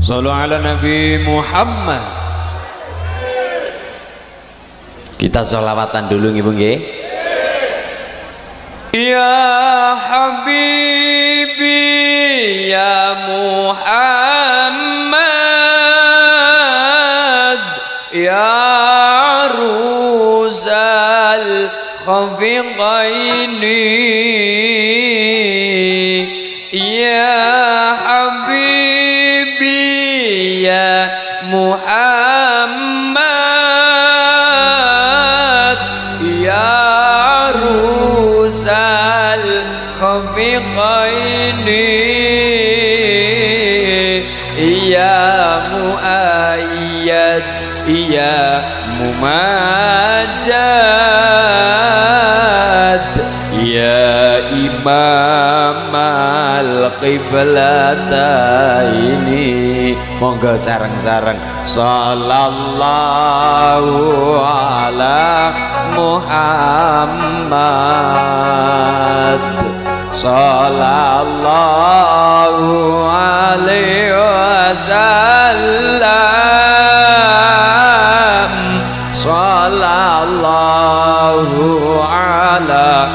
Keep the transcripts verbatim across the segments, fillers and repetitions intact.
Shallu ala Nabi Muhammad. Kita sholawatan dulu nggih Bu nggih. Ya Habibi ya Muhammad ya Rusal Khafiqaini ya Habibi ya Muhammad ya Rusal Khafiqaini ya Muayyad ya Mumajjad ya Imam al-Qiblataini. Monggo sareng-sareng sallallahu ala Muhammad sallallahu alaihi wasallam sallallahu ala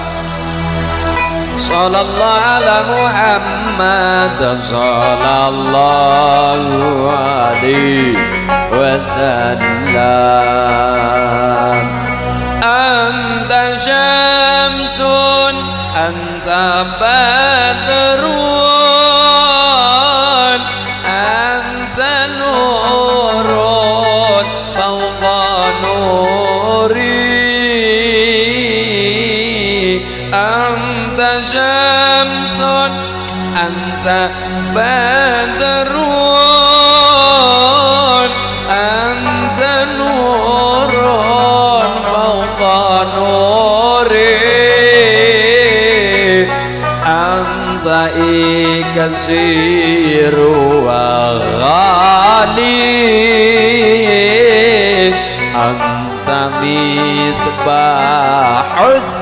sallallahu ala Muhammad sallallahu alaihi wasallam. Anta syamsun anta badrun anta nurun fawqa nuri anta syamsun anta badrun anta nurun fawqa nuri anta ikasiru wa ghali anta misbahus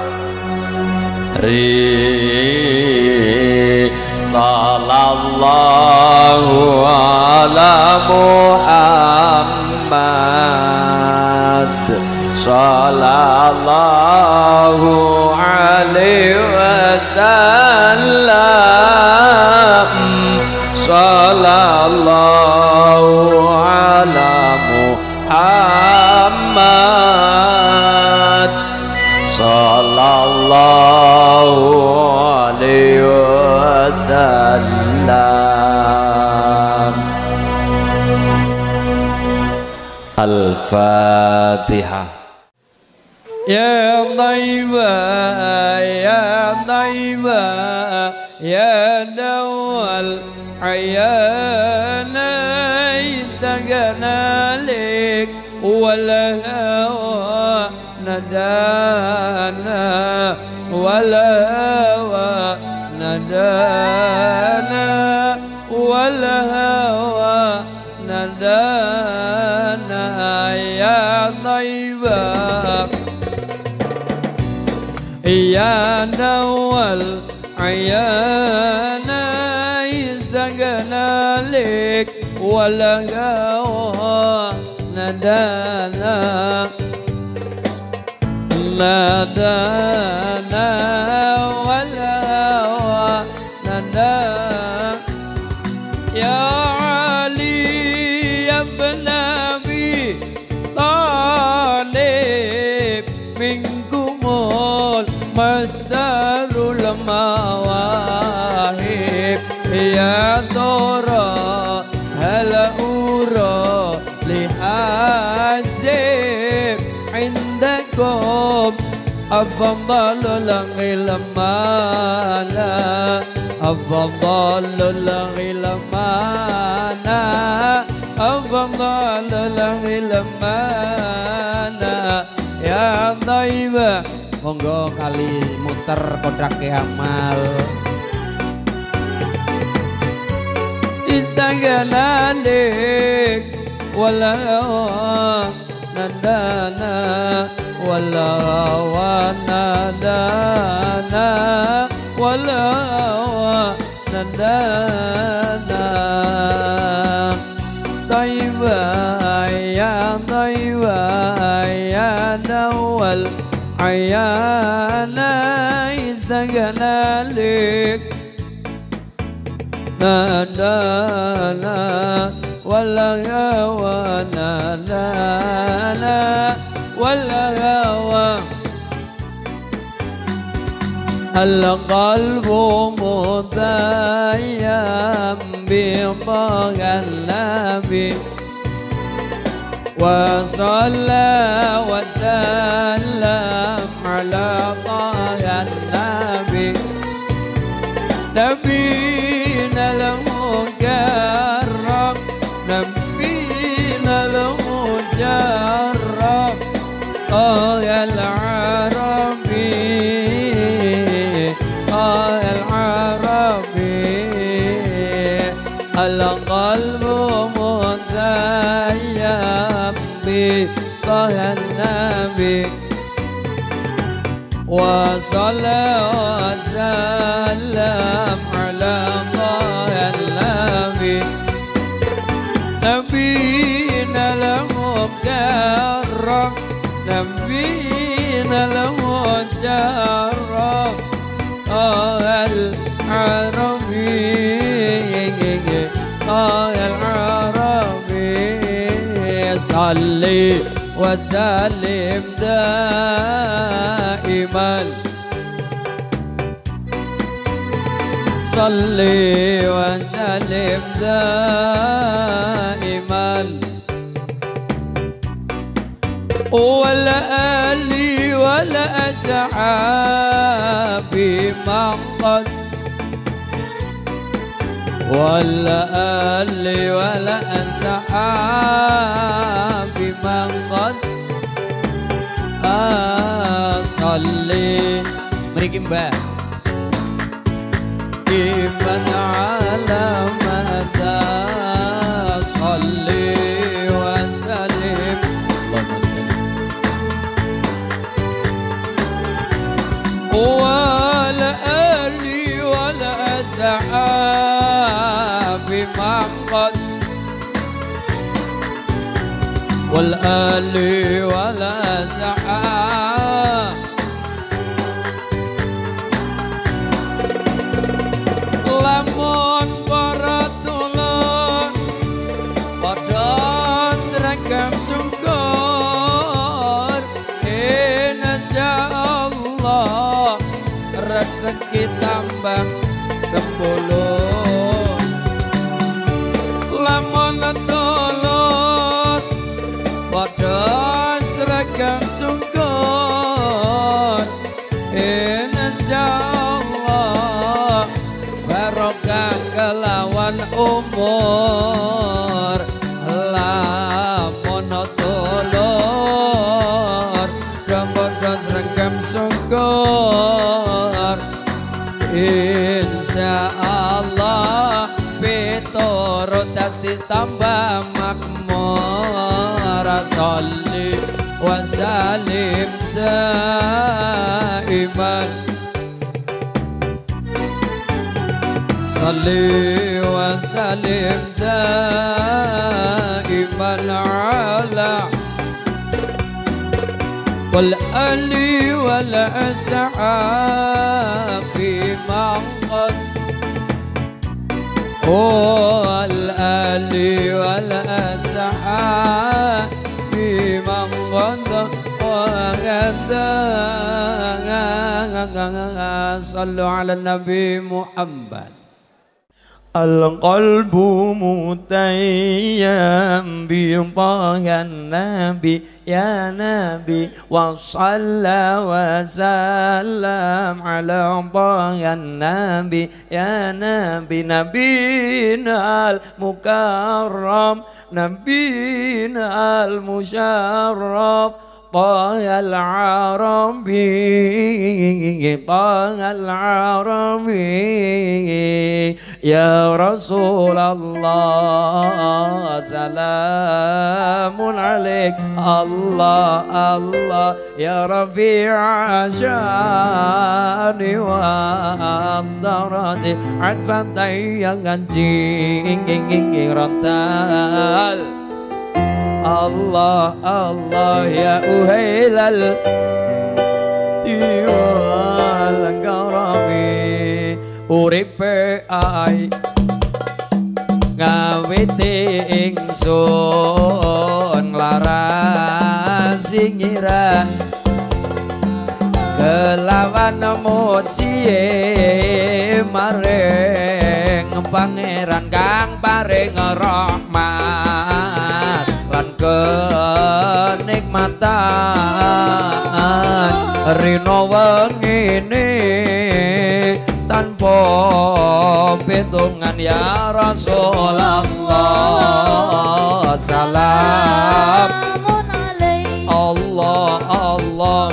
ri sallallahu ala Muhammad sallallahu alaihi wasallam sallallahu ala Muhammad sallallahu alaihi wasallam. Al-Fatihah. Ya Taiba ya Taiba ya Dawal ayana istagana lik wal hawa nadana wal hawa nadana wal hawa nadana ya Taiba ya Nawal ayana istagana lik wal hawa nadana nadana wal hawa nadana ya Ali ya ibn Abi Talib minkumul masdarul mawahib ya Tora hal ura lihajib indakum afdalul ilmana afdalul ilmana afdalul ilmana ya Taiba. Monggo kali muter kodake amal istagana lik wala nadana wala nadana wala nadana عيانا استقلالك نادانا ولا غوانا لا لا ولا غوا القلب متيم بطه النبي وصلى وسلم على طه النبي نبينا المكرم نبينا المشرف آه يا العربي آه يا العربي القلب متيم بطه النبي وصلى وسلم على طه النبي نبينا المكرم نبينا المشرف آه العربي آه العربي صلي وسلم دائما صلي وسلم دائما ولا آلي ولا أصحابي من قد ولا آلي ولا أصحابي من قد أصلي مريكي mbak إيمان على مدى صلي وسلم ولا آلي ولا أصحابي من قد والآل ولا أصحاب lamun para tulun padha seragam syukur insyaallah rezeki tambah sepuluh lamun tulun padha seragam syukur insyaallah barokah kelawan umur lamun tulur padha seragam syukur insyaallah piturut dadi tambah makmur sholli wa salim daiman sholli wa salim daiman ala wal ali wal ashabi man qad wal ali wal ashabi man qad wa ghada sallu ala nabi Muhammad القلب متيم بطه النبي يا نبي وصلى وسلم على طه النبي يا نبي نبينا المكرم نبينا المشرف طه العربي طه العربي يا رسول الله سلام عليك الله الله يا رفيع شاني والدرجة عطفا ضيقا جيران الله الله يا أهيل wal karami uripe ai ngawiti ingsun laras singiran kelawan muji maring pangeran kang paring rahmat lan kenikmatan rina wengine tanpa pitungan ya Rasulullah salam Allah Allah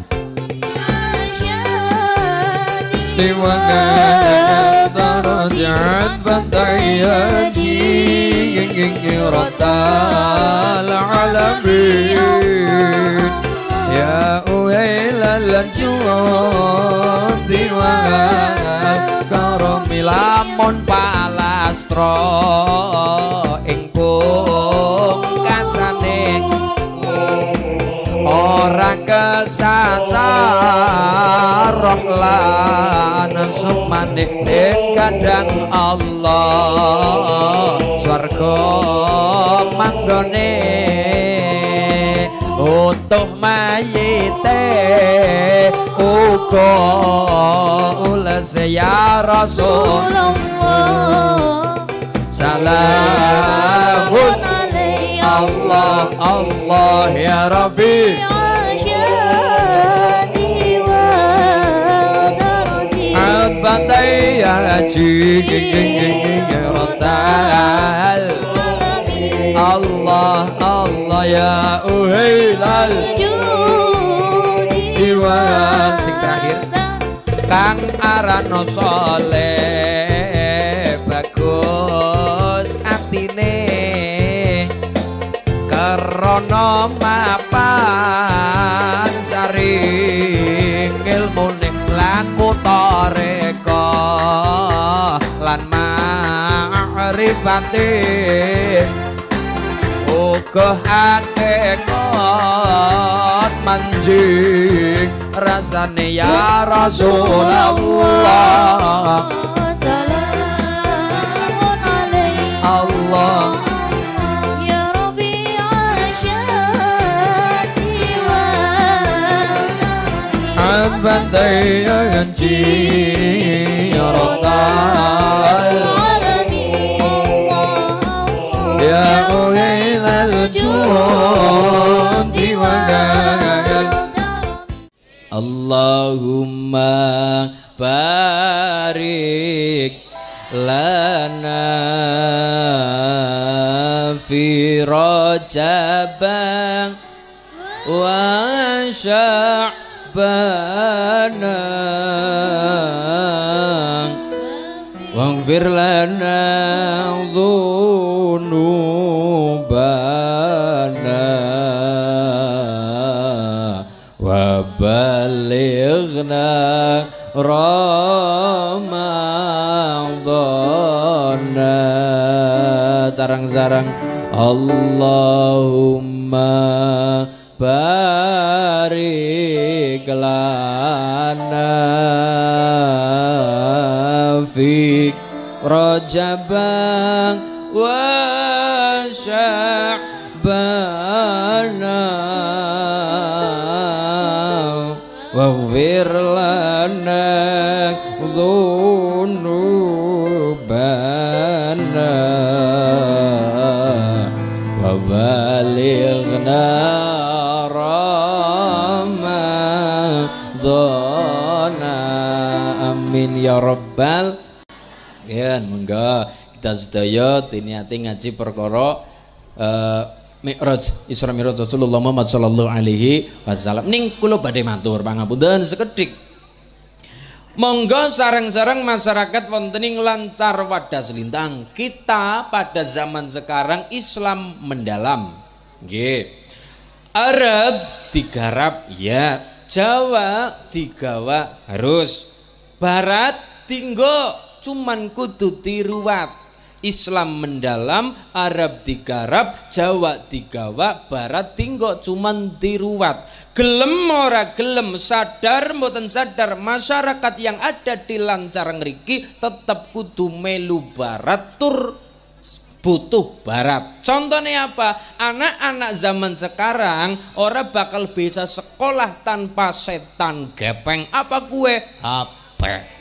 Tiwangkan darajat batayati Ratal alamin Ya uwailal juwad Tiwangkan karomi lamun palastro ing pungkasane ora kesasar lan sumane kadang Allah swarga manggone utuh mayite uga ulas ya Rasulullah salamun Allah Allah ya Rabbi Abadai ya Jirotal Allah Allah ya Uhilal Iwan sing terakhir Kang arano soleh bagus atine Rono mapan saring ilmune laku toreko lan ma'rifati uga hakikat manjing rasane ya Rasulullah salamun alaihi Allah Abadai ya Jirotal Ya uwailal juwad Tiwangkan Allahumma barik lana fi Rajabang wa sya' bana waghfir lana dhunubana wa balighna ramadana sarang-sarang Allahumma barik lana fi Rajabang wa sya'bana waghfir lana dhunubana wa balighna amin ya rabbal ya monggo kita sedaya niati ngaji perkara uh, Mi'raj Isra Mi'raj Rasulullah Muhammad sallallahu alaihi wasallam ning kula badhe matur pangapunten sekedhik monggo sareng-sareng masyarakat wonten ing lancar wadas lintang kita pada zaman sekarang Islam mendalam nggih Arab digarap ya Jawa digawa harus Barat tinggo cuman kudu tiruat Islam mendalam, Arab digarap, Jawa digawa, Barat tinggo cuman diruat. Gelem ora gelem, sadar mboten sadar, masyarakat yang ada di lancar ngriki tetap kudu melu Barat tur butuh Barat. Contohnya apa? Anak-anak zaman sekarang ora bakal bisa sekolah tanpa setan gepeng. Apa kue? H P.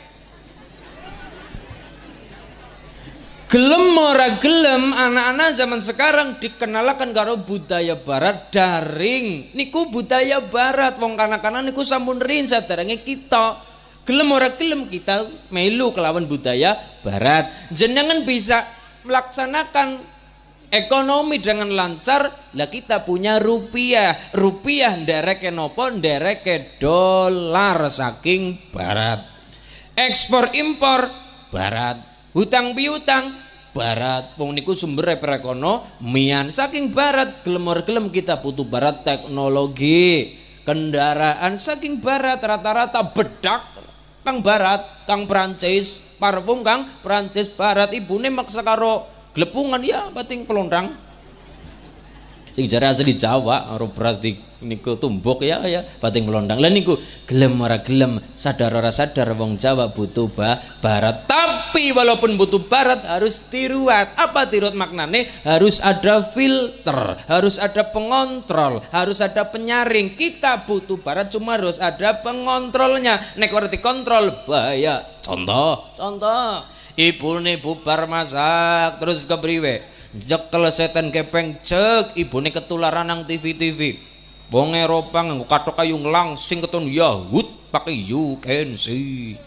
Gelem ora gelem, anak-anak zaman sekarang dikenalkan karo budaya Barat daring. Niku budaya Barat, wong kanak-kanak niku sampun rin saderenge kita. Gelem ora gelem kita melu kelawan budaya Barat. Jenengan bisa melaksanakan ekonomi dengan lancar, lah kita punya rupiah. Rupiah ndereke nopo? Ndereke dolar saking Barat. Ekspor impor Barat. Hutang piutang Barat. Wong niku sumber perekonomian saking Barat. Gelem ora gelem kita butuh Barat. Teknologi kendaraan saking Barat, rata-rata bedak kang Barat, kang Prancis, parfum kang Prancis Barat. Ibune maksa karo glepungan ya bating pelondang. Sing jare asli Jawa karo beras di niku tumbuk ya ya bating pelondang. Lah niku gelem ora gelem, sadar ora sadar wong Jawa butuh ba Barat. Tapi walaupun butuh Barat harus tiruat. Apa tiruat maknane? Harus ada filter, harus ada pengontrol, harus ada penyaring. Kita butuh Barat cuma harus ada pengontrolnya. Nek ora dikontrol bahaya. Contoh, contoh. Ibune bubar masak terus kepriwe? Jekel setan kepeng cek ibune ketularan nang T V-T V. Wong Eropa nganggo kathok kayu langsing keton Yahud pakai you can see.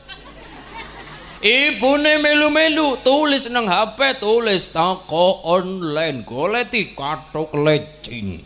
Ibune melu-melu tulis nang H P, tulis toko online goleti kathok lecing.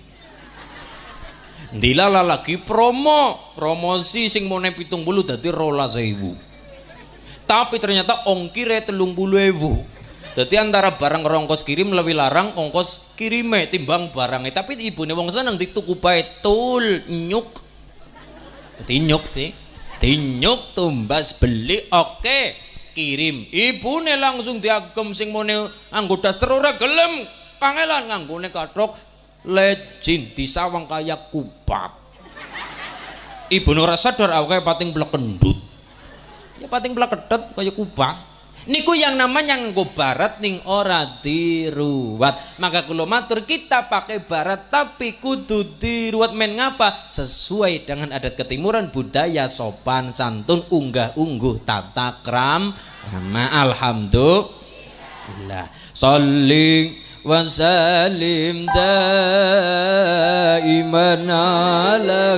Dilala lagi promo, promosi sing mone pitung puluh dadi rolas ewu. Tapi ternyata ongkire telung puluh ewu. Jadi antara barang rongkos kirim lebih larang ongkos kirime timbang barangnya. Tapi ibune wong seneng dituku bae tul nyuk. Tinyuk sih. Tinyuk tumbas beli oke kirim. Ibune langsung diagem sing mone anggota daster ora gelem. Kangelan nganggone kathok lecin disawang kaya kupat. Ibune ora sadar awake pating blekendut. Ya pating blekedet kaya kupat. Niku yang namanya nggo Barat ning ora diruwat. Maka kula matur kita pakai Barat tapi kudu diruwat men ngapa? Sesuai dengan adat ketimuran, budaya, sopan santun, unggah ungguh tata kram krama. Alhamdulillah. Sholli wa sallim daiman ala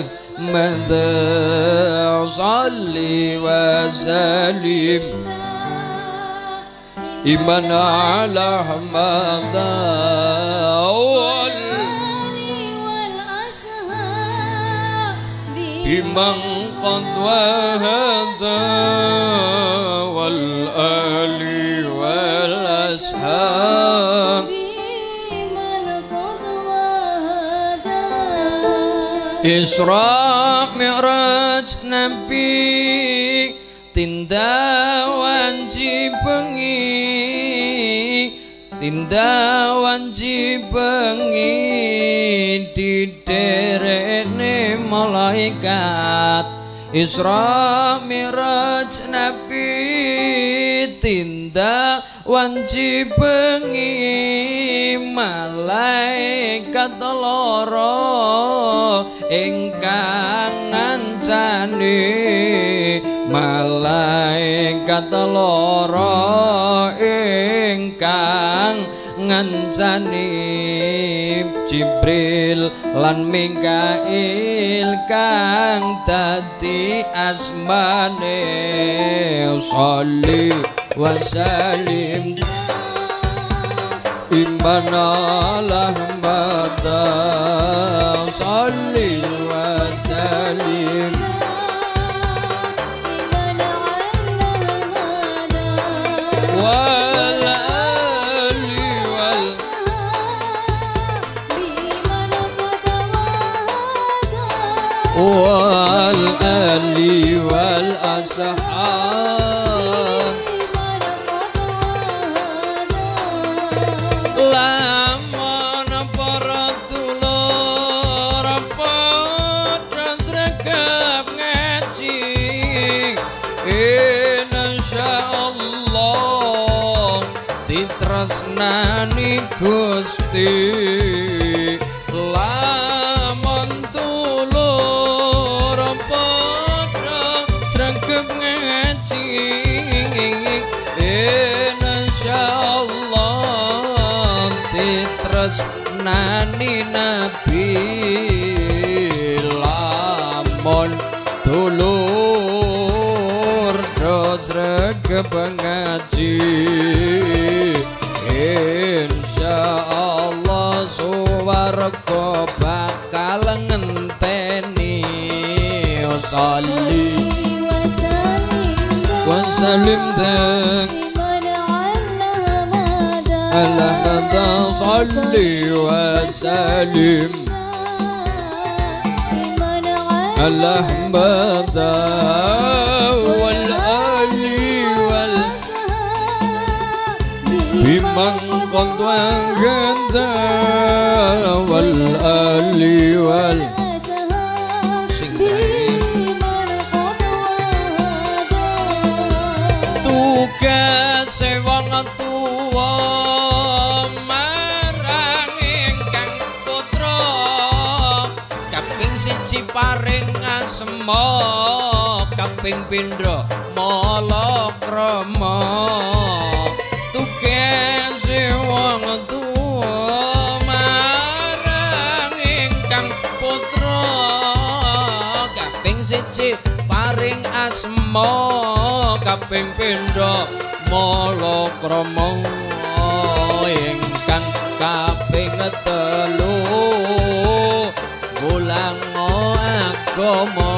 madha. Sholli wa sallim iman ala hamada wal bimang qad wahada wal ali wal ashab Isra Mi'raj Nabi tindawan jibengi tindawan jibengi diderene malaikat. Isra Mi'raj Nabi tindawan jibengi malaikat loro ingkang ngancani malaikat loro ingkang ngancani Jibril lan Mikail kang dadi asmane. Sholli wa sallim iman ala hamada. Sholli wa sallim wal ali wal ashab tresnani Gusti lamun tulur padha sregep ngaji insyaallah ditresnani Nabi lamun tulur do sregep ngaji insyaallah suwarga bakal ngenteni sholli wa sallim ala hada sholli wa sallim ala hada wal ali wal biman qadwa ganda wal ali wal tugas wong tuwa marang ingkang putra kaping siji paring asma kaping pindho malakrama tugas wong tuwa marang ingkang putra kaping siji paring asma kaping pindho malakrama ingkang kaping telu mulang agama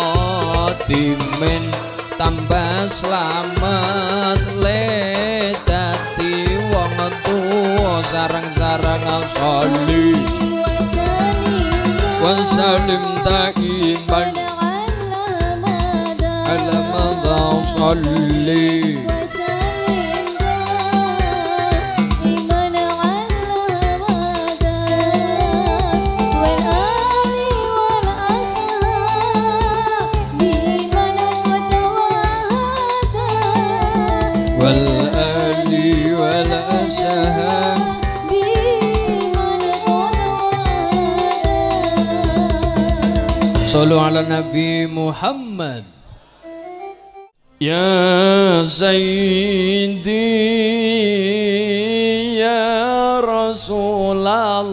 dimen tambah slamet le dadi wong tuwa sareng-sareng sholli wa sallim taiman ala madha sholli والآل والأشهاد صلوا على النبي محمد يا سيدي يا رسول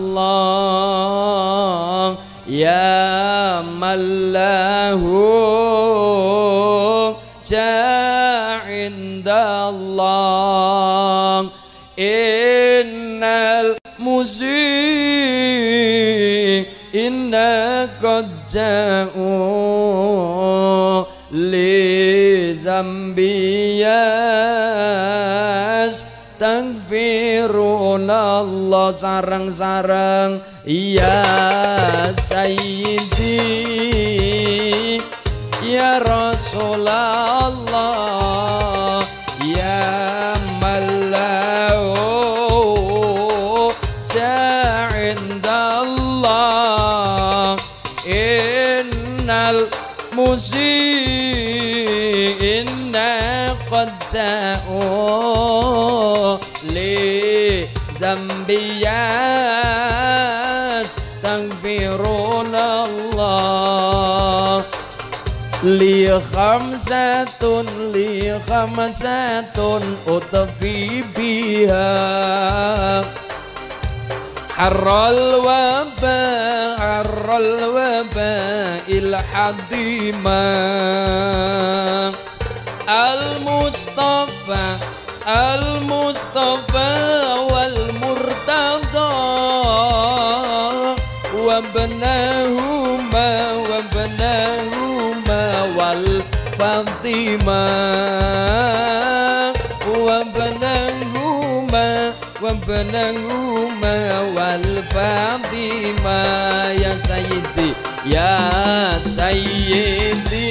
الله يا من له عند الله إن المسيء إن قد جاءوا لذنبي يستغفرون الله sareng-sareng ya sayyidi ya Rasulullah ya mallahu ja'indallah innal musi'inna qad ja'u li zambiyas tangfirunallah li khamsatun li khamsatun utfi biha harral waba harral waba il hadima al mustafa al mustafa wal murtada wa banahuma wa banahuma wal fatima wa banahuma wa banahuma wal fatima ya sayyidi ya sayyidi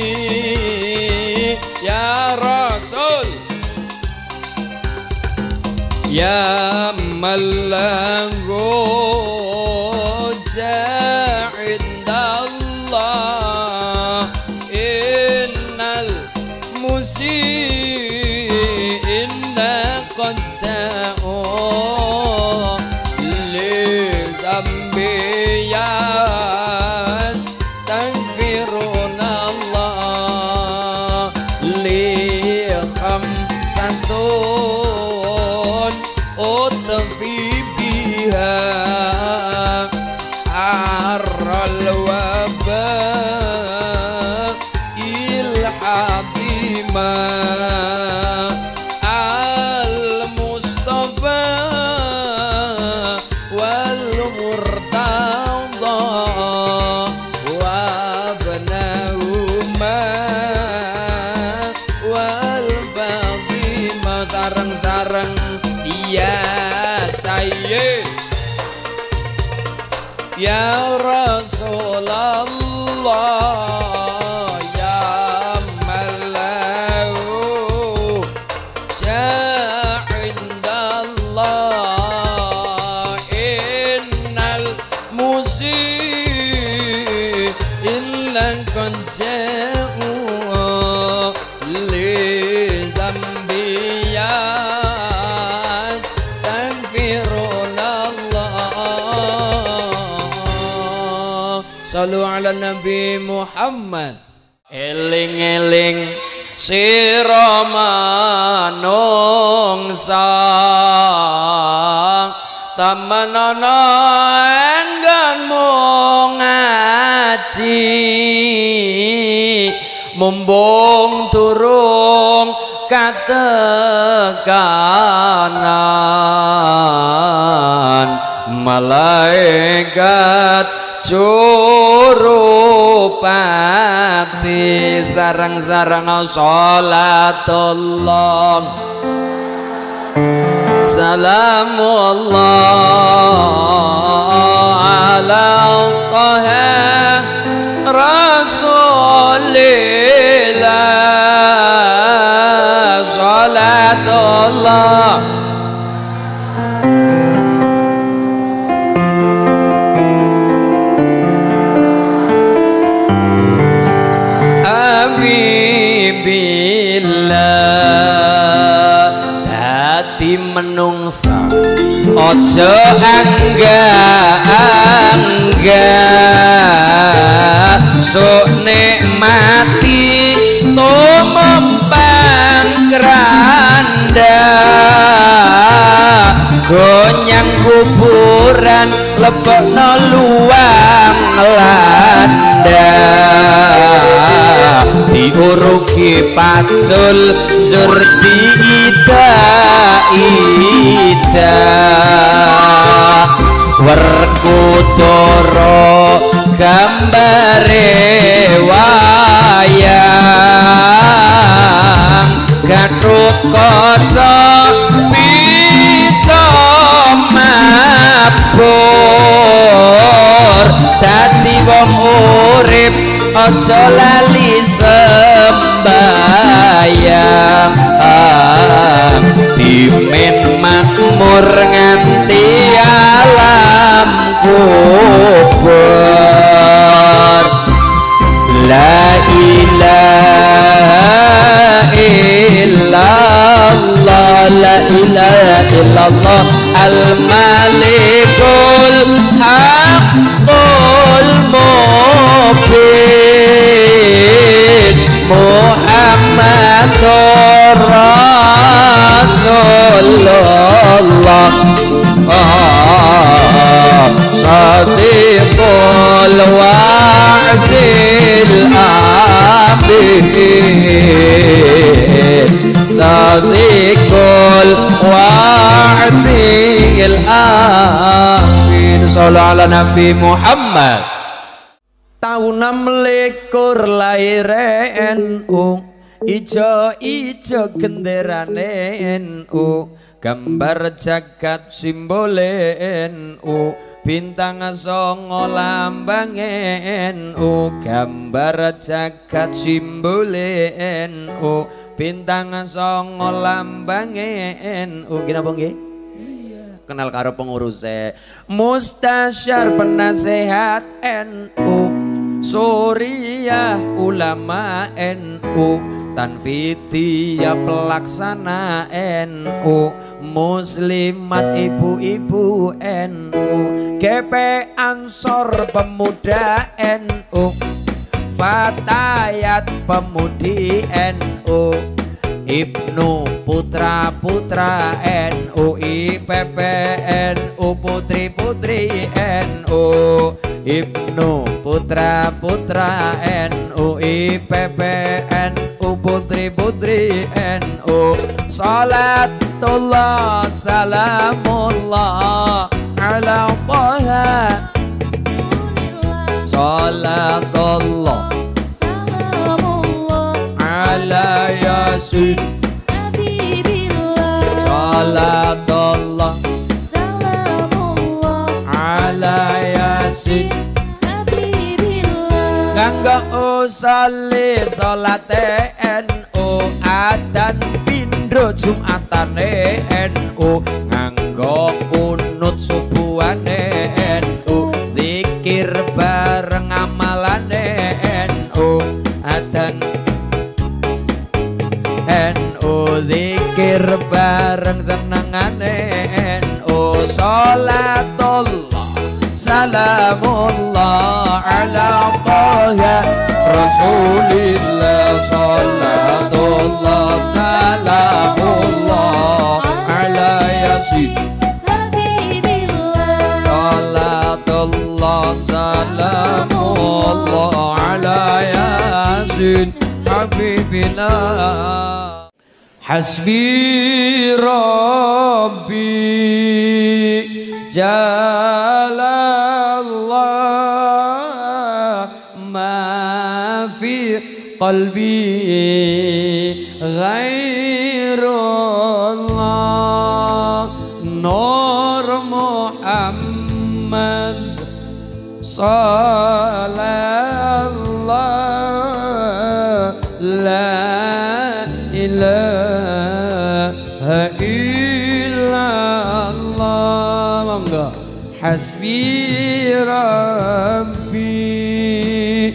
ya rasul ya mallahu ja'indallah innal musi'inna qad ja'u biha arral waba il hakima al mustafa wal murtada wa banahuma wal batima sareng-sareng ya sayyid ya Rasulullah ya malau ja'indallah innal musi illan konja'u li zambiyas tangfirullah salu ala nabi Muhammad eling-eling sira manungsa tamanana engganmu ngaji mumbung turung katekanan malaikat Jurupati sarang-sarang sholatullah salamullah ala taha rasulillah sholatullah menungsa ojo angga-angga sok nikmati tumempang keranda gonyang kuburan lebokno luang landa diuruki pacul jurdi ida ida werkudara gambare wayang Gatot kaca bisa mabur dadi wong urip aja lali sembayang dimen makmur nganti alam kubur la ilaha illallah la ilaha illallah al malikul haqqul mubin Muhammadur Rasulullah Sadiqul wa'dil amin Sadiqul wa'dil amin Sallallahu ala Nabi Muhammad. Tahun enam likur lahir N U, ijo-ijo genderane N U, gambar jagat simbole N U, bintang songo lambange N U, gambar jagat simbole N U, bintang songo lambange N U. Gina nggih? Kenal karo pengurusnya Mustasyar penasehat N U, Suriah ulama N U, Tanfidiyah pelaksana N U, Muslimat ibu-ibu N U, G P Ansor pemuda N U, Fatayat pemudi N U, Ibnu putra putra N U I P P N U putri putri N U Ibnu putra putra N U I P P N U putri putri N U Salatullah salamullah ala Taha Salatullah ala Yasin Salatullah ala Yasin Nganggo usolli salate N U Adan pindho Jumatane N U Nganggo kunut subuhane N U Zikir bareng amalane N U Adan N U Zikir bareng senengane N U Salatullah Salamullah ala Taha Rasulillah Salatullah Salamullah ala Yasin Salatullah Salamullah ala Yasin Habibillah Hasbi Rabbi Jalallah ma fi qalbi ghairullah Nur Muhammad Sallallahu la ilaha illallah monggo hasbi rabbi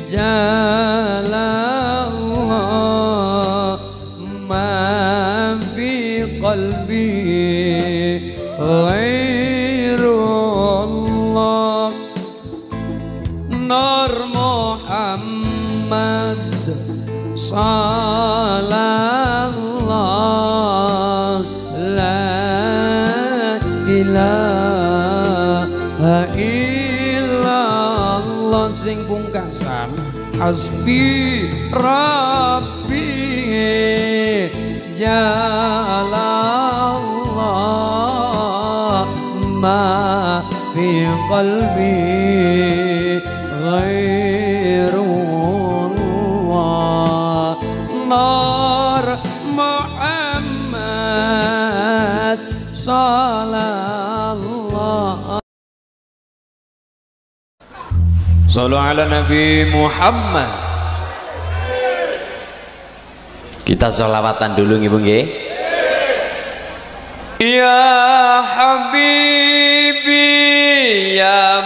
jalallah ma fi qalbi ghairullah Nur Muhammad Salallah la ilaha illallah sing pungkasan hasbi rabbi jalallah ma fi qalbi ghairullah Nur Muhammad Sallallahu Sallu ala Nabi Muhammad. Kita sholawatan dulu nggih Bu nggih. Ya Habibi ya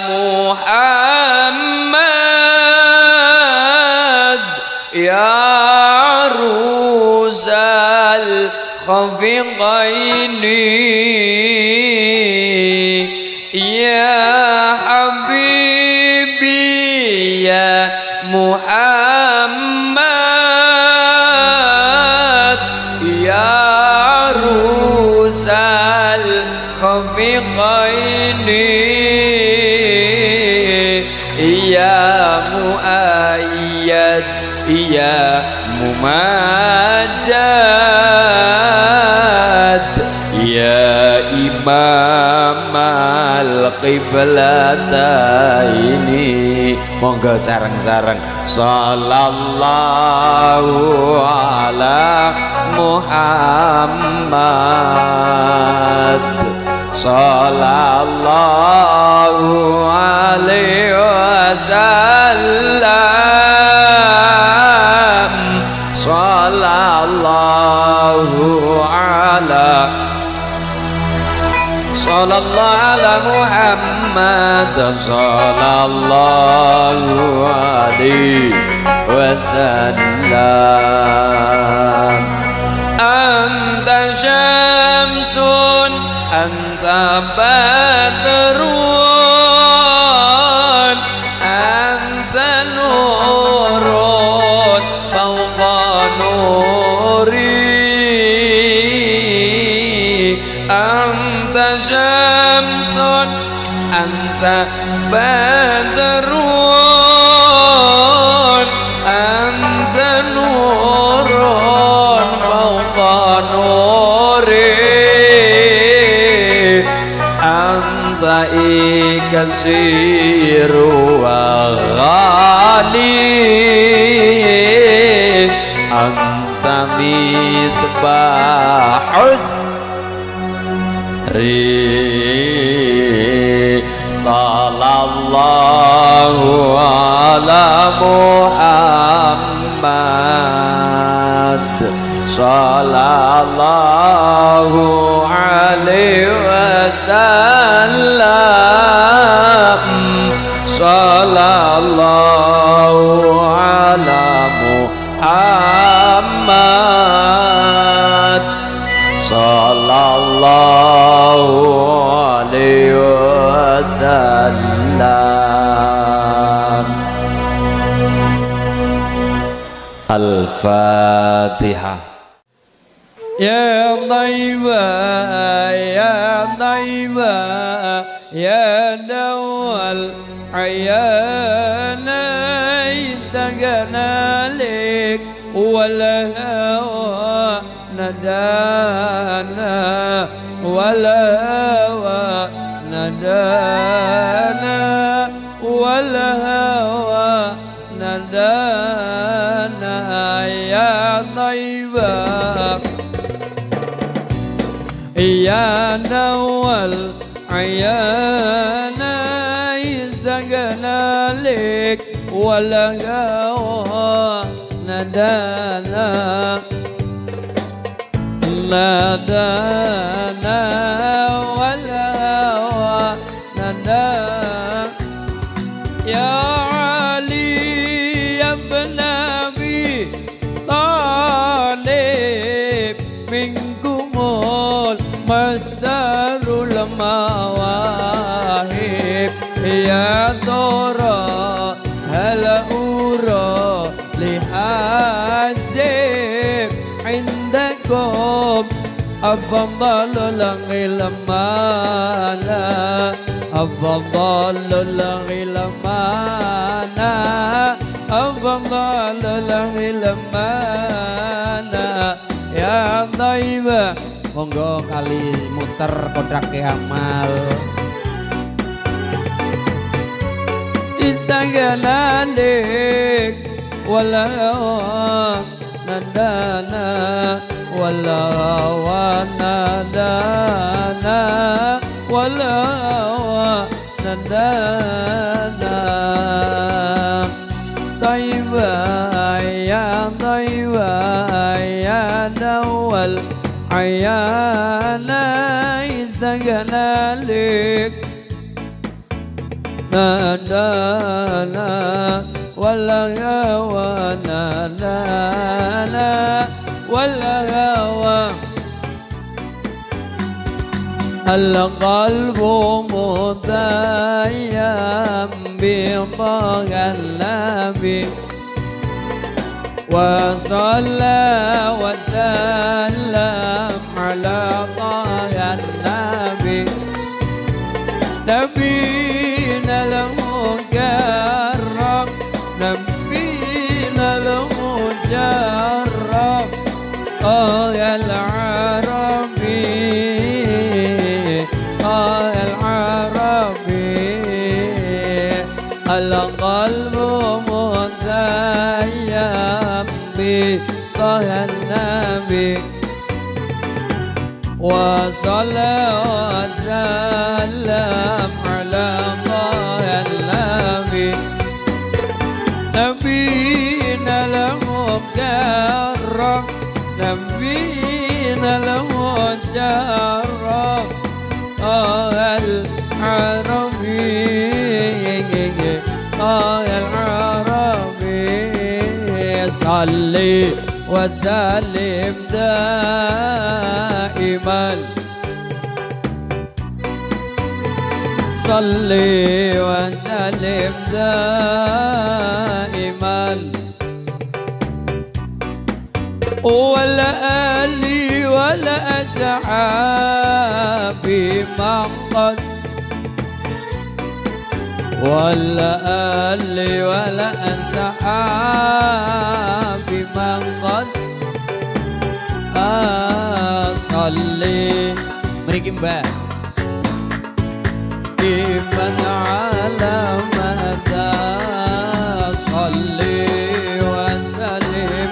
Muhammad ya Rusal khafiqaini ya Habibi ya Muhammad ya Rusal khafiqaini ya Muayyad ya Mumajjad ya Imam al-Qiblataini monggo sareng-sareng sallallahu ala Muhammad sallallahu alaihi wasallam sallallahu ala sallallahu ala Muhammad sallallahu alaihi wasallam anta syamsun anta badrun anta nurun fawqa nuri anta badrun anta nurun fawqa nuri anta ikasiru wa ghali anta misbahus sallallahu ala Muhammad sallallahu alaihi wasallam sallallahu ala Muhammad sallallahu alaihi wasallam. Al-Fatihah. Ya Taiba ya Taiba ya Dawal ayana istagana lik wal hawa nadana wal hawa nadana wal hawa nadana ya Taiba ya Nawal ayana istagana lik wal hawa nadana nadana wal hawa nadana ya Ali ya ibn Abi Talib minkumul masdarul mawahib ya Dora hal ura lihajib indakum afdalul ilmana afdalul ilmana afdalul ilmana ya Taiba. Monggo kali muter kodrake amal istagana lik wala nadana wala nadana wala nadana Taiba ya Taiba ya Nawal ayana istagana lik nadana wala hawa nadana wala hawa al-qalbu mudayyam bi taghal nabi wa salla wa sallam ala taghal nabi nabiyina al-mukarram nabiyina al-musharraf ya al-arabi ya al-arabi al-qalbu mudayyam bi taghal nabi wa salla wa sallam ala taghal nabi nabiyina al-mukarram nabiyina al-musharraf al-arabi al-arabi salli wa sallim daiman salli wa sallim daiman wala ali wala ashabi maqad wala ali wala ashabi man qad asalli mriki mbak iman ala mata salli wa salim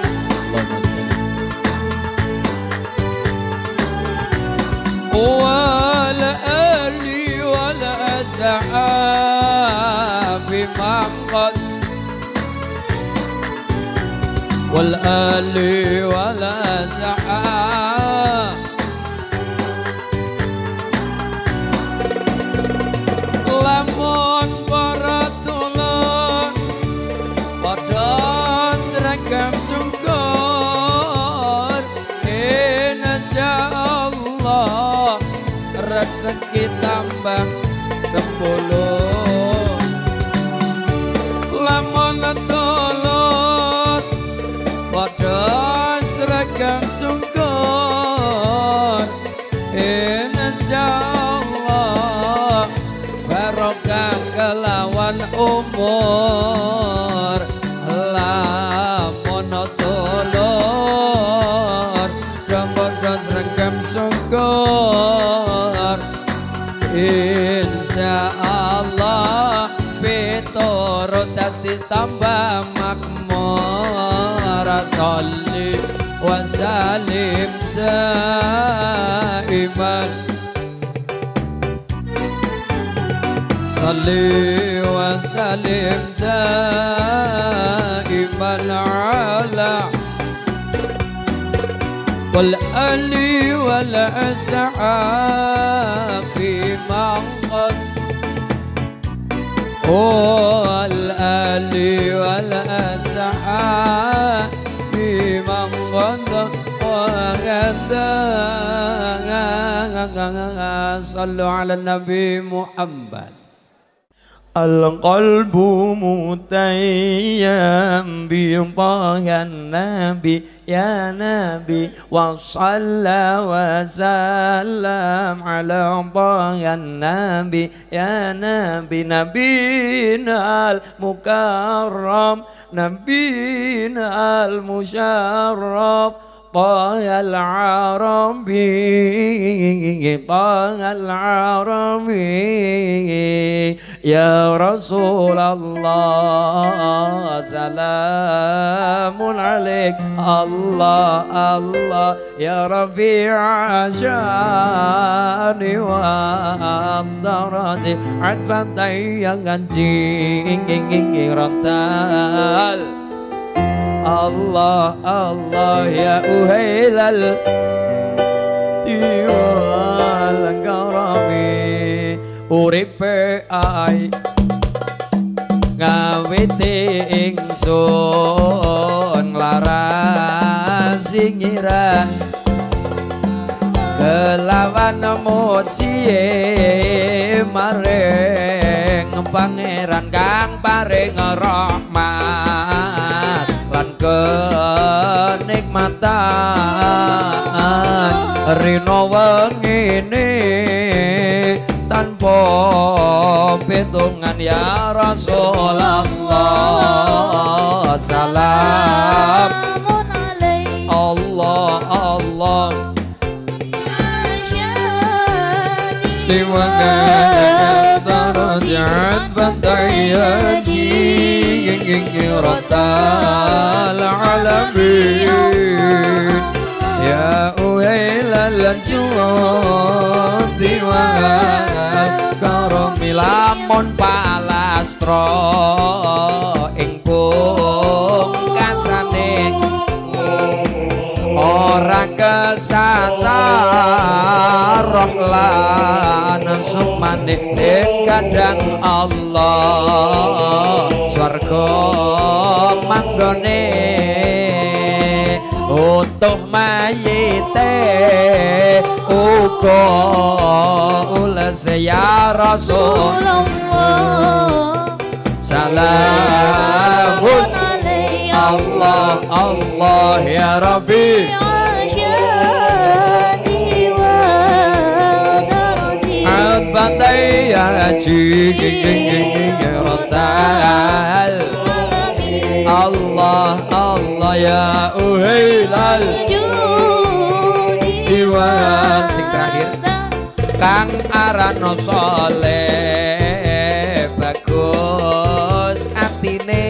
wala ali wala ashabi man qad wal ali wala ashabi lamun para tulun padha seragam syukur insyaallah rezeki tambah sepuluh lamun tulun padha seragam syukur insyaallah barokah kelawan umur lamun tulur dombo-dombo seragam syukur insyaallah piturut dadi tambah makmur sholli wa salim daiman salli wa salim daiman ala wal ali wal ashabi man qad wal ali wal ashabi man qad wa gada sallu ala nabi Muhammad. Al-qalbu mutayyam bi tahan nabi ya nabi wa shalla wa sallam ala tahan nabi ya nabi nabina al-mukarram nabina al-musharraf طه العربي طه العربي يا رسول الله سلام عليك الله الله يا رفيع شاني والدرجة عطفا ضيقا جيرتال Allah Allah ya uhailal tiwal karami uripe ai ngawiti ingsun laras singira kelawan mucie maring pangeran kang paring rahmat lan kenikmatan rino wengine tanpa pitungan ya Rasulullah salam Allah Allah liwangana darajat bantayati ratal alamin ya uhailal judi wa karami lamun palastra ing pungkasane ora kesasar rohlan sumane kadang Allah swarga manggone utuh mayite uga ulas ya Rasulullah salamun Allah Allah ya Rabbi Al-Fatihah haji rotal Allah Allah ya uhilal diwan sing terakhir kang arano soleh bagus atine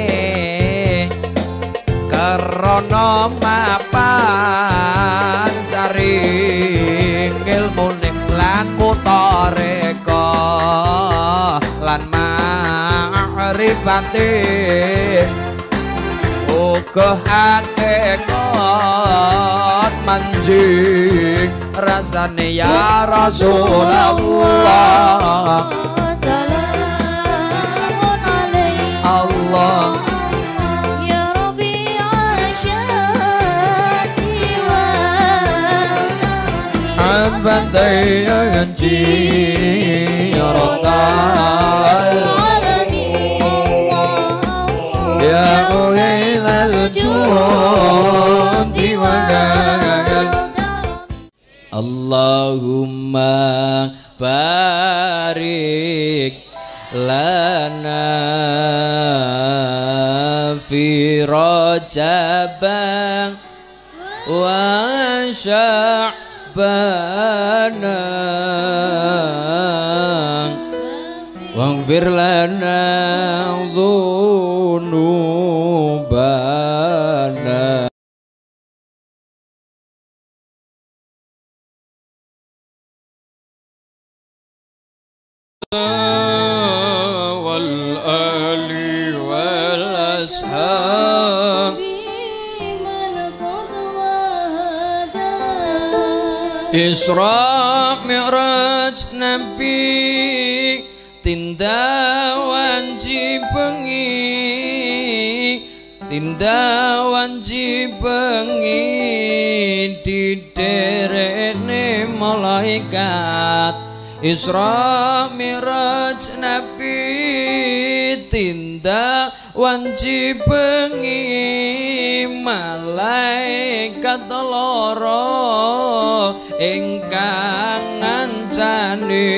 karana mapan saring ilmune laku toreko lan ma'rifate uga hakikat manjing rasane ya Rasulullah salamun alaihi Allah ya Rabbi asyati wa abadai anji ratal ya ulil judi wa Allahumma barik lana fi rajabang wa sya'bana waghfir lana dhunubana wal ali wal ashab Isra Mi'raj Nabi tindawan jibengi tindawan jibengi diderene malaikat Isra Mi'raj Nabi tindawan jibengi malaikat loro ingkang ngancani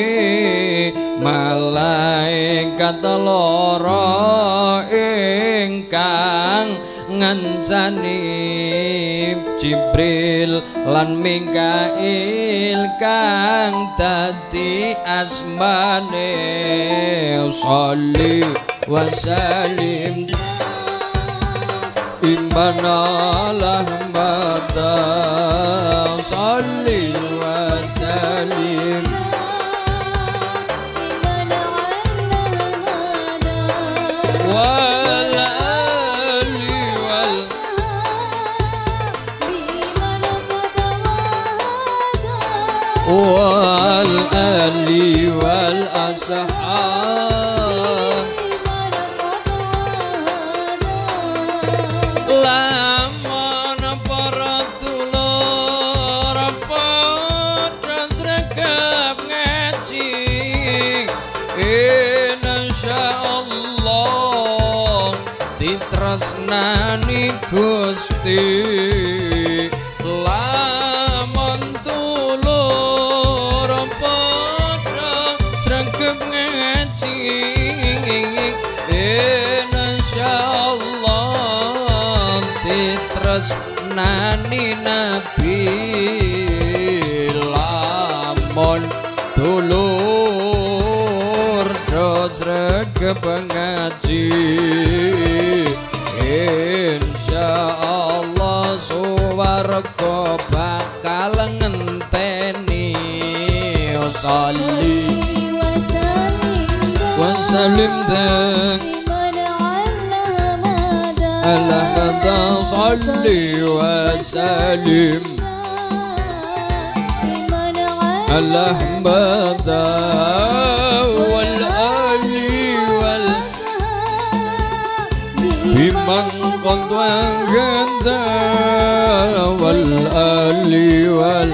malaikat loro ingkang ngancani Jibril lan Mikail kang dadi asmane sholli wa sallim imana lahmada sholli wa sallim wal ali wal ashab lamun para dulur padha sregep ngaji insyaallah ditresnani Gusti nani nabi lamun dulur dos regep ngaji insyaallah suwarga bakal ngenteni sholli wa sallim Allah salli wa sallim Allahumma wal ali wal biman qadwa ganda wal ali wal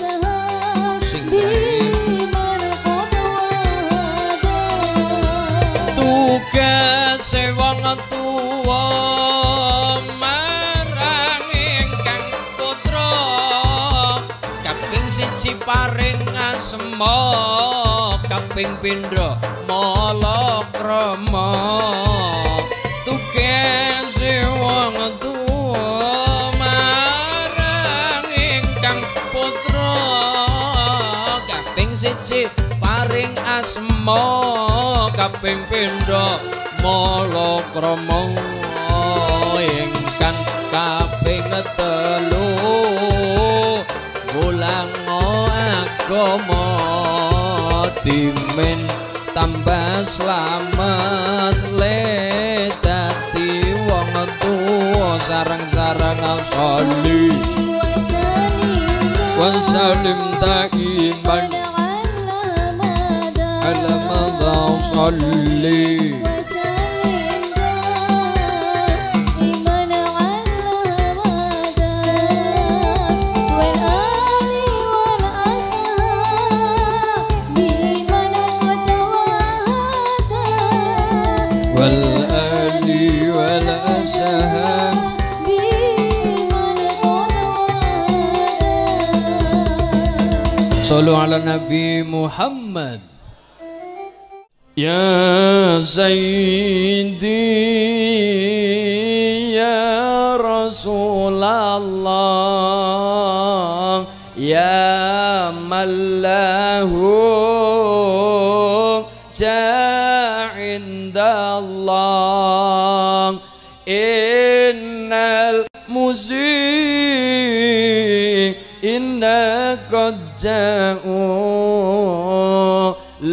tugas sewang tuwa paring asma kaping pindho malakrama tugese wong tuwa marang ingkang putra kaping siji paring asma kaping pindho malakrama ingkang kaping telu wulang agama dimen tambah slamet le dadi wong tuwa sareng-sareng sholli wa salim daiman ala madha sholli والآل والأصحاب صلوا على النبي محمد يا سيدي يا رسول الله يا من له عند الله إن المسيء إن قد جاءوا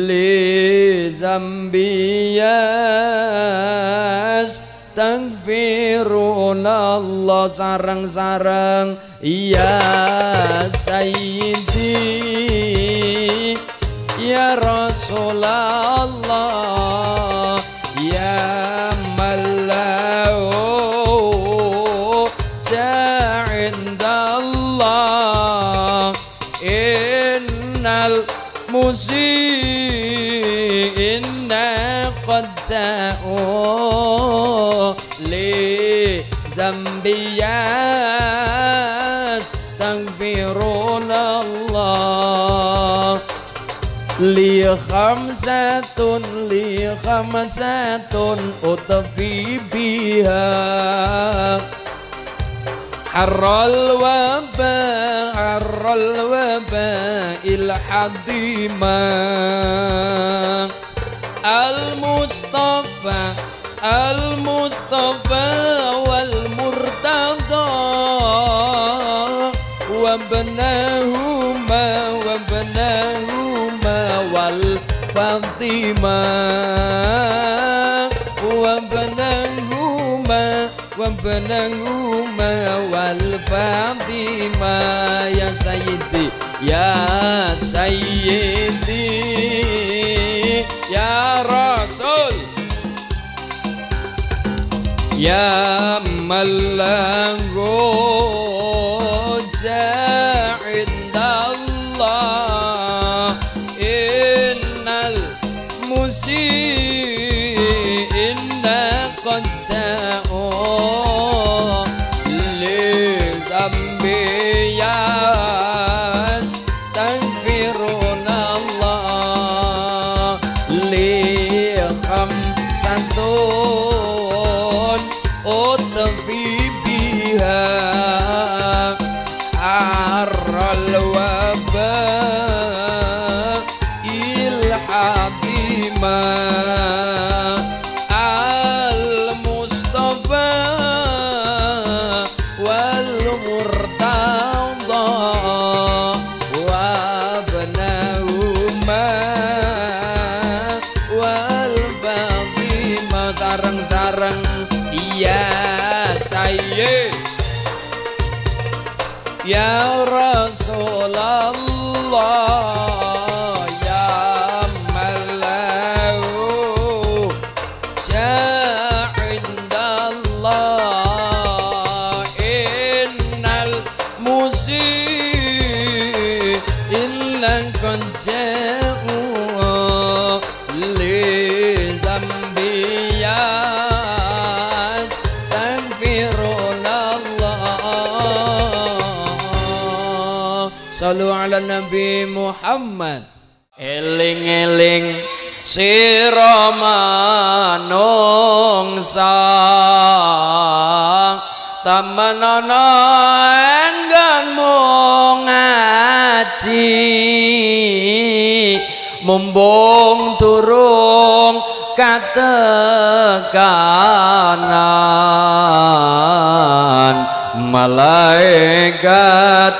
لذنبي يستغفرون الله sareng-sareng ya sayyidi ya Rasulullah ya mallahu ja'indallah innal musi'inna qad ja'u li zambiyas tangfirunallah li khamsatun li khamsatun utfi biha harral waba harral waba il hadima al mustafa al mustafa wal murtada wa banahuma wa banahuma wal fatima wa banahuma wa banahuma wal fatima ya sayyidi ya sayyidi ya rasul ya mallahu ja'indallah innal musi'inna qad ja'u li zambiyas tangfirunallah li khamsatun utfi biha arral waba il hadima al mustafa wal murtada wa banahuma wal fatima sareng-sareng iya sayyid ya Rasulullah ya mallahu ja'indallah innal musi'inna qad ja'u li zambiyas tangfirunallah. Sallu ala Nabi Muhammad. Eling-eling sira manungsa temenana engganmu ngaji mumpung durung katekanan malaikat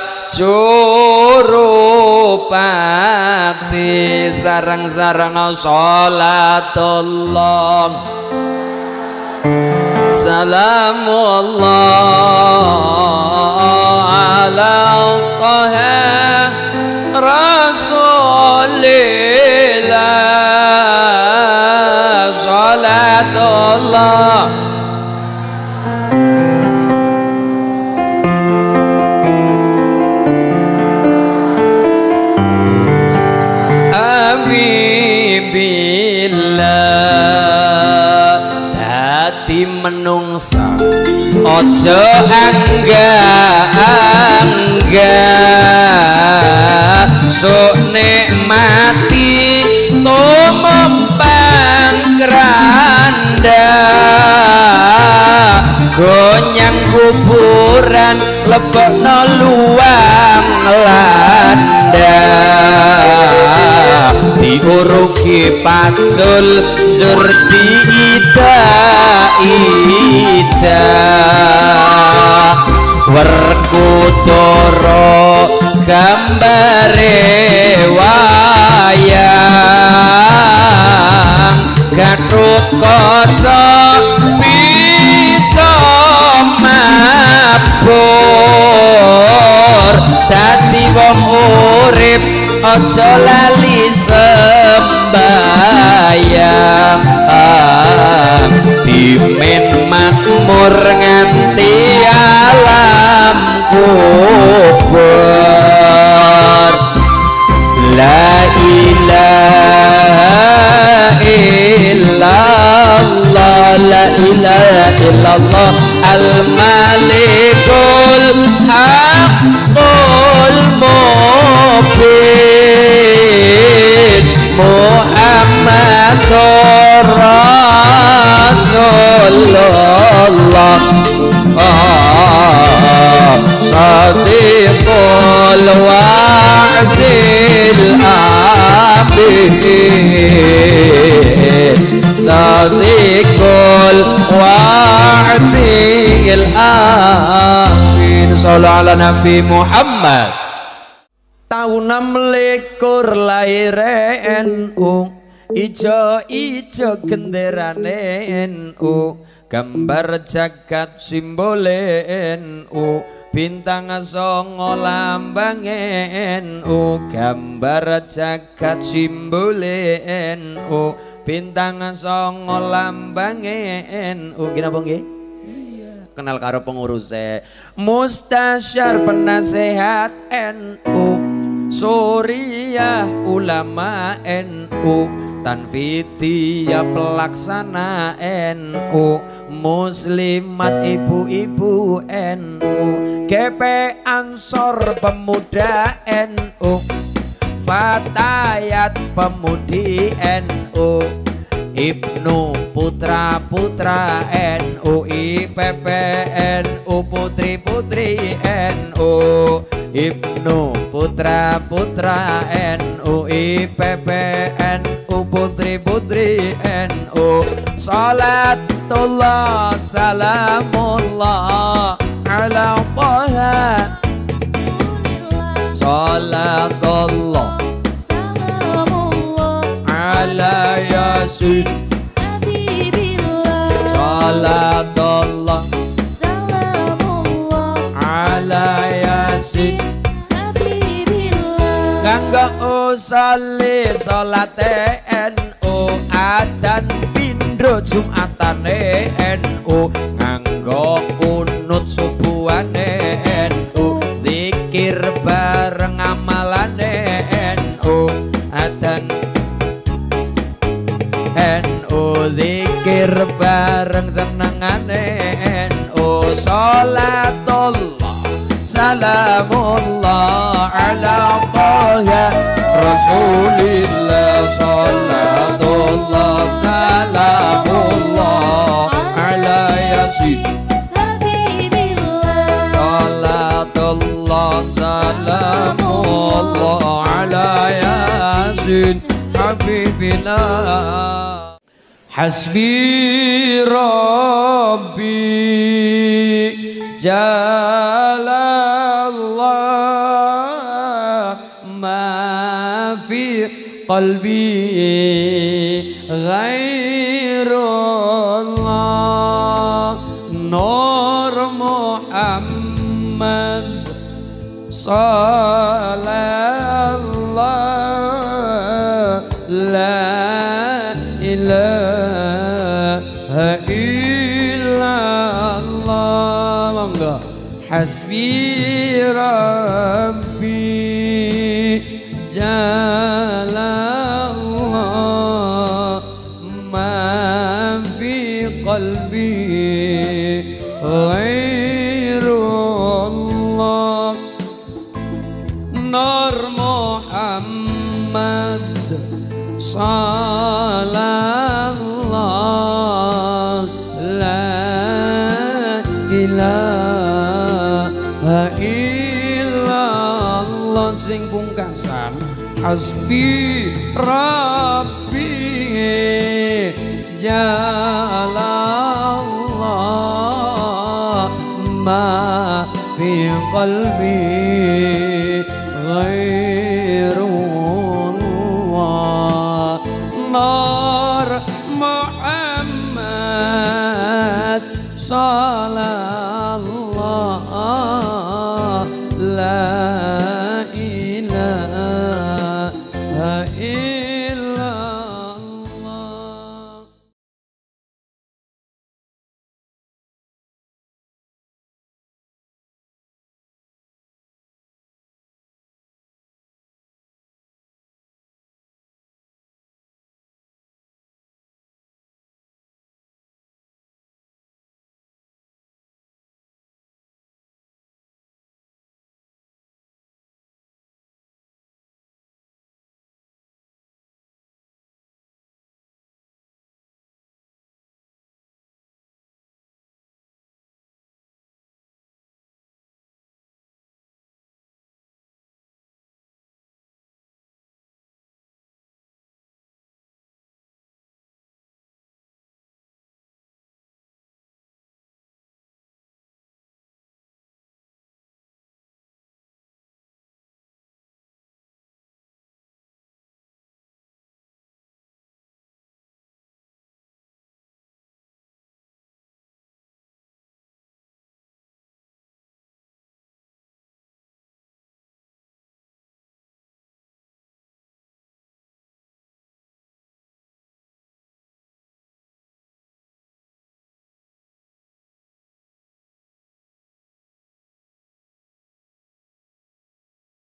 Jurupati sarang-sarang sholatullah salamullah ala taha rasulillah sholatullah menungsa ojo angga-angga sok nikmati tumempang granda gonyang kuburan lebokno luang landa diuruki pacul zurdi ida ida werkudara gambare wayang Gatut kaca bisa mabur dadi wong urip aja lali sembayang dimen makmur nganti alam kubur la ilaha illallah la ilaha illallah al malikul haqqul mubin Muhammadur Rasulullah ah, Sadiqul wa'dil amin Sadiqul wa'dil amin Sallallahu ala Nabi Muhammad tahun enam likur lahir N U ijo-ijo genderane N U gambar jagat simbole N U bintang songo lambange N U gambar jagat simbole N U bintang songo lambange N U gini apa nggih? Kenal karo pengurusnya mustasyar penasehat N U Suriah ulama N U Tanfidiyah pelaksana N U Muslimat ibu-ibu N U G P Ansor pemuda N U Fatayat pemudi N U Ibnu putra putra N U I P P N U putri putri N U Ibnu putra putra N U I P P N U putri putri N U Salatullah salamullah ala Taha Salatullah ala Yasin Salatullah Salamullah ala Yasin Kanggo usolli salate N U adan pindho Jumatane N U nganggo kunut subuhane N U zikir bareng amalane N U adan N U zikir bareng senengane N U salatullah salamullah ala Taha Rasulillah Hasbi Rabbi Jalallah ma fi qalbi ghairullah Nur Muhammad Sallallahu la ilaha illallah monggo hasbi rabbi jalallah ma fi qalbi ghairullah Nur Muhammad Sallallahu la ilaha illallah sing pungkasan hasbi rabbi jalallah ma fi qalbi ghairullah Nur Muhammad Sallallahu